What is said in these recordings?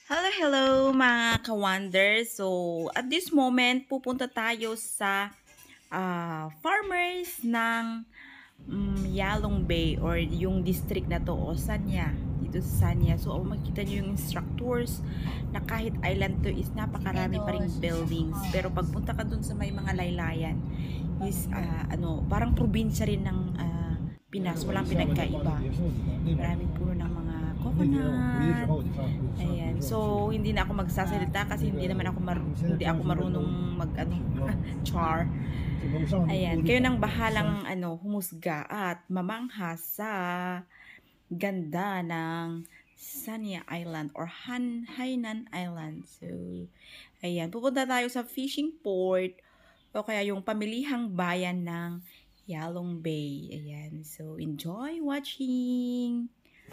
Hello, hello mga ka-wonder. So, at this moment, pupunta tayo sa farmers ng Yalong Bay or yung district na to o Sanya. Dito sa Sanya. So, makikita nyo yung instructors na kahit island to is napakarami pa ring buildings. Pero pagpunta ka dun sa may mga laylayan is parang probinsya rin ng Pinas. Walang pinagkaiba. Maraming puno ng mga coconut. Ayan. So, hindi na ako magsasalita kasi hindi ako marunong char. Ayan. Kayo nang bahalang humusga at mamangha sa ganda ng Sanya Island or Hainan Island. So, ayan. Pupunta tayo sa fishing port o kaya yung pamilihang bayan ng Yalong Bay. Ayan. So, enjoy watching!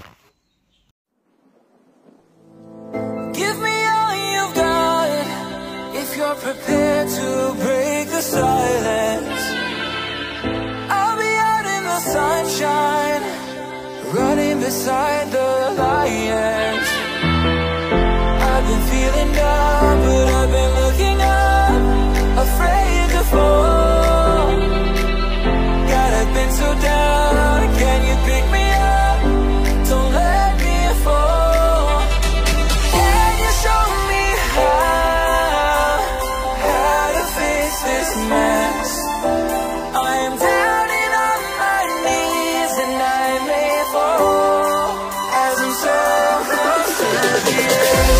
Give me all you've got if you're prepared to break the silence. I'll be out in the sunshine, running beside the lions. I've been feeling down, but I've been looking up, afraid to fall. God, I've been so down, can you pick me up? Don't let me fall. Can you show me how to face this mess? I am down and on my knees and I may fall as I'm so close to the edge.